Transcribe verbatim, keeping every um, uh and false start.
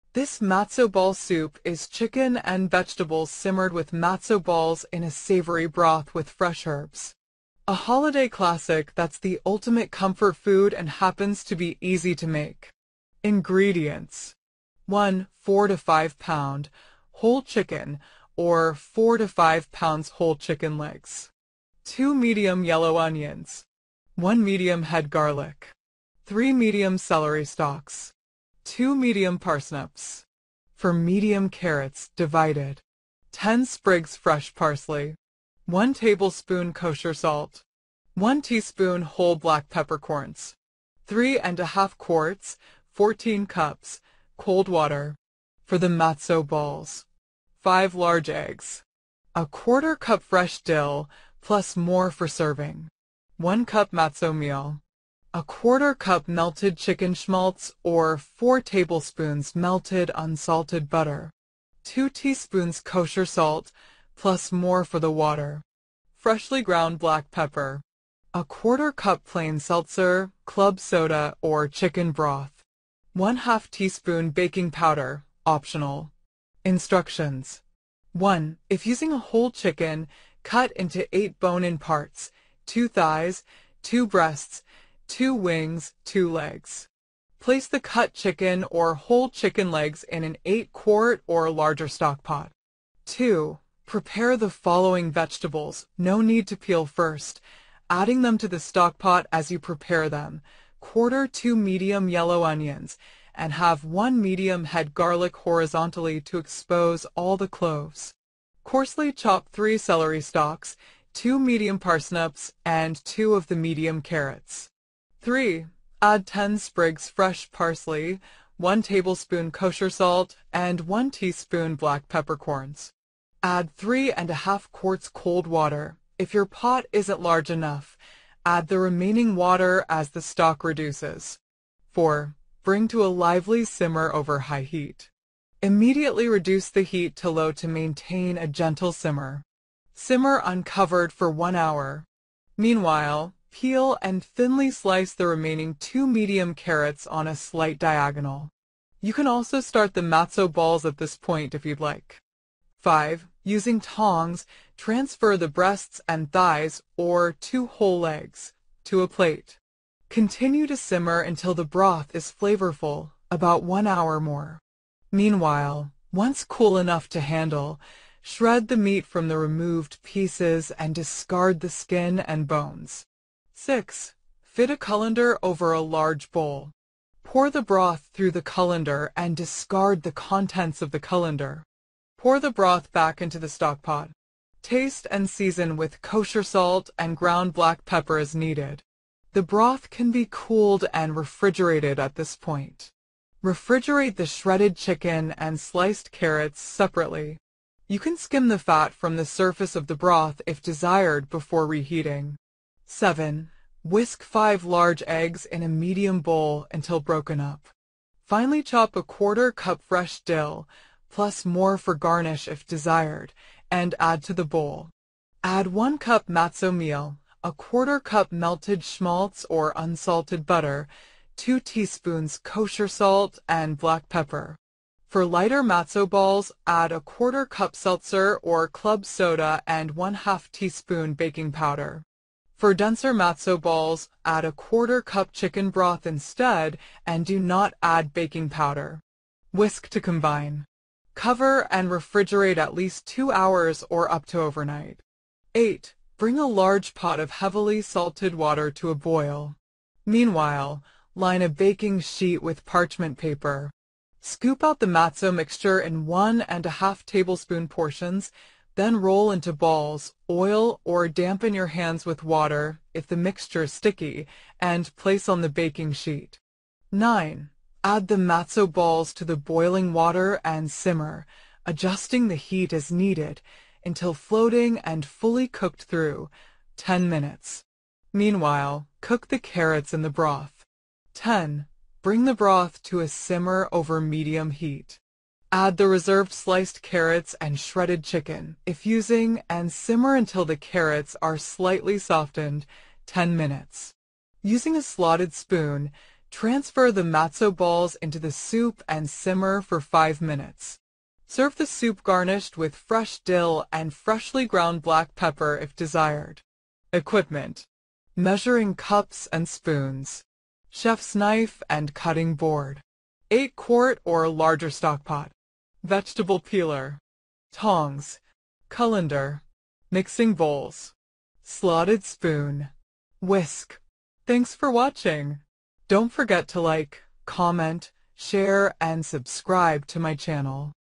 This matzo ball soup is chicken and vegetables simmered with matzo balls in a savory broth with fresh herbs. A holiday classic that's the ultimate comfort food and happens to be easy to make. Ingredients: one four to five pound whole chicken or four to five pounds whole chicken legs. two medium yellow onions. one medium head garlic. three medium celery stalks. two medium parsnips. For medium carrots, divided. ten sprigs fresh parsley. one tablespoon kosher salt. one teaspoon whole black peppercorns. three and a half quarts, fourteen cups, cold water. For the matzo balls, five large eggs. A quarter cup fresh dill, plus more for serving. one cup matzo meal. A quarter cup melted chicken schmaltz or four tablespoons melted unsalted butter. two teaspoons kosher salt, plus more for the water. Freshly ground black pepper. A quarter cup plain seltzer, club soda, or chicken broth. one half teaspoon baking powder, optional. Instructions. one. If using a whole chicken, cut into eight bone-in parts, two thighs, two breasts, two wings, two legs. Place the cut chicken or whole chicken legs in an eight quart or larger stock pot. two. Prepare the following vegetables, no need to peel first, adding them to the stock pot as you prepare them. Quarter two medium yellow onions, and have one medium head garlic horizontally to expose all the cloves. Coarsely chop three celery stalks, two medium parsnips, and two of the medium carrots. three. Add ten sprigs fresh parsley, one tablespoon kosher salt, and one teaspoon black peppercorns. Add three and a half quarts cold water. If your pot isn't large enough, add the remaining water as the stock reduces. four. Bring to a lively simmer over high heat. Immediately reduce the heat to low to maintain a gentle simmer. Simmer uncovered for one hour. Meanwhile, peel and thinly slice the remaining two medium carrots on a slight diagonal. You can also start the matzo balls at this point if you'd like. five. Using tongs, transfer the breasts and thighs, or two whole legs, to a plate. Continue to simmer until the broth is flavorful, about one hour more. Meanwhile, once cool enough to handle, shred the meat from the removed pieces and discard the skin and bones. six. Fit a colander over a large bowl. Pour the broth through the colander and discard the contents of the colander. Pour the broth back into the stock pot. Taste and season with kosher salt and ground black pepper as needed. The broth can be cooled and refrigerated at this point. Refrigerate the shredded chicken and sliced carrots separately. You can skim the fat from the surface of the broth if desired before reheating. seven. Whisk five large eggs in a medium bowl until broken up. Finely chop a quarter cup fresh dill, plus more for garnish if desired, and add to the bowl. Add one cup matzo meal, a quarter cup melted schmaltz or unsalted butter, two teaspoons kosher salt, and black pepper. For lighter matzo balls, add a quarter cup seltzer or club soda and one half teaspoon baking powder. For denser matzo balls, add a quarter cup chicken broth instead and do not add baking powder. Whisk to combine. Cover and refrigerate at least two hours or up to overnight. eight. Bring a large pot of heavily salted water to a boil. Meanwhile, line a baking sheet with parchment paper. Scoop out the matzo mixture in one and a half tablespoon portions, then roll into balls, oil or dampen your hands with water if the mixture is sticky, and place on the baking sheet. nine. Add the matzo balls to the boiling water and simmer, adjusting the heat as needed until floating and fully cooked through, ten minutes. Meanwhile, cook the carrots in the broth. ten. Bring the broth to a simmer over medium heat. Add the reserved sliced carrots and shredded chicken, if using, and simmer until the carrots are slightly softened, ten minutes. Using a slotted spoon, Transfer the matzo balls into the soup and simmer for five minutes. Serve the soup garnished with fresh dill and freshly ground black pepper if desired. Equipment: measuring cups and spoons, chef's knife and cutting board, eight quart or larger stock pot, vegetable peeler, tongs, colander, mixing bowls, slotted spoon, whisk. Thanks for watching. Don't forget to like, comment, share, and subscribe to my channel.